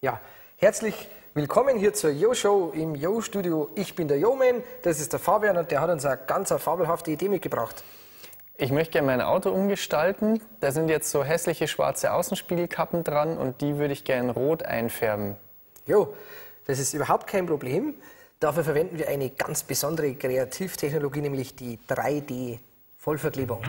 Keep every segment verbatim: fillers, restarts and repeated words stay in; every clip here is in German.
Ja, herzlich willkommen hier zur Yo-Show im Yo-Studio. Ich bin der Yo-Man, das ist der Fabian und der hat uns eine ganz fabelhafte Idee mitgebracht. Ich möchte gerne mein Auto umgestalten. Da sind jetzt so hässliche schwarze Außenspiegelkappen dran und die würde ich gerne rot einfärben. Jo, das ist überhaupt kein Problem. Dafür verwenden wir eine ganz besondere Kreativtechnologie, nämlich die drei D Vollverklebung.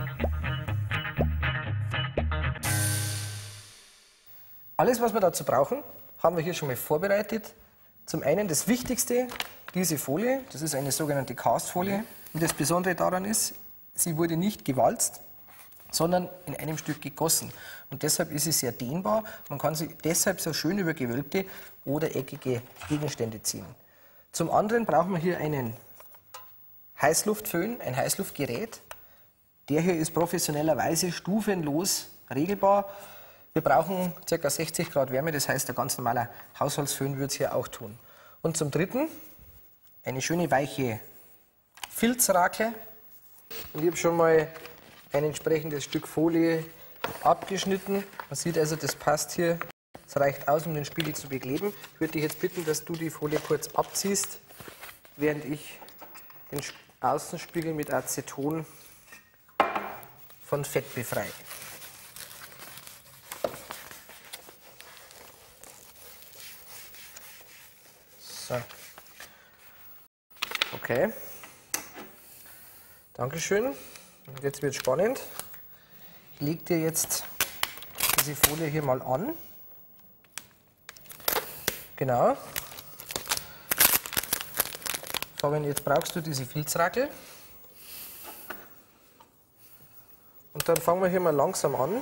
Alles, was wir dazu brauchen, haben wir hier schon mal vorbereitet. Zum einen das Wichtigste, diese Folie, das ist eine sogenannte Castfolie. Und das Besondere daran ist, sie wurde nicht gewalzt, sondern in einem Stück gegossen. Und deshalb ist sie sehr dehnbar. Man kann sie deshalb so schön über gewölbte oder eckige Gegenstände ziehen. Zum anderen brauchen wir hier einen Heißluftföhn, ein Heißluftgerät. Der hier ist professionellerweise stufenlos regelbar. Wir brauchen ca. sechzig Grad Wärme, das heißt, ein ganz normaler Haushaltsföhn würde es hier auch tun. Und zum Dritten eine schöne weiche Filzrakel. Und ich habe schon mal ein entsprechendes Stück Folie abgeschnitten. Man sieht also, das passt hier. Es reicht aus, um den Spiegel zu bekleben. Ich würde dich jetzt bitten, dass du die Folie kurz abziehst, während ich den Außenspiegel mit Aceton von Fett befreie. So. Okay. Dankeschön. Und jetzt wird es spannend. Ich lege dir jetzt diese Folie hier mal an. Genau. Fabian, jetzt brauchst du diese Filzrakel. Und dann fangen wir hier mal langsam an.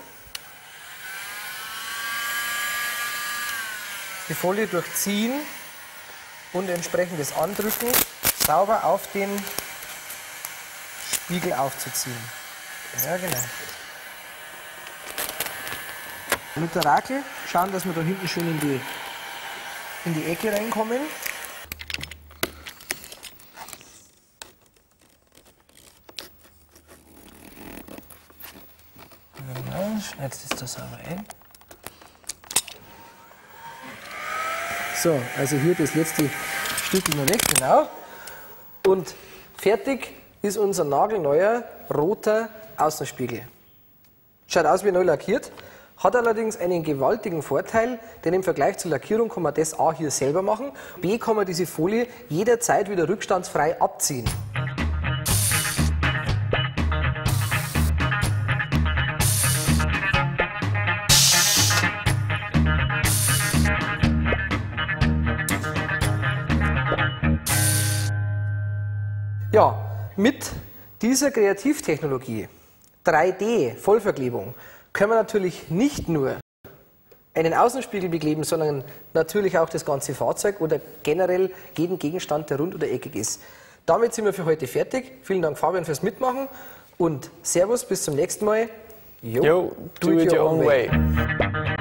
Die Folie durchziehen und entsprechendes Andrücken sauber auf den Spiegel aufzuziehen. Ja, genau. Mit der Rakel schauen, dass wir da hinten schön in die, in die Ecke reinkommen. Genau, schneidest das sauber ein. So, also hier das letzte Stück noch weg, genau. Und fertig ist unser nagelneuer roter Außenspiegel. Schaut aus wie neu lackiert, hat allerdings einen gewaltigen Vorteil, denn im Vergleich zur Lackierung kann man das A hier selber machen, B kann man diese Folie jederzeit wieder rückstandsfrei abziehen. Ja, mit dieser Kreativtechnologie, drei D Vollverklebung, können wir natürlich nicht nur einen Außenspiegel bekleben, sondern natürlich auch das ganze Fahrzeug oder generell jeden Gegenstand, der rund oder eckig ist. Damit sind wir für heute fertig. Vielen Dank, Fabian, fürs Mitmachen und Servus, bis zum nächsten Mal. Yo, do it your own way.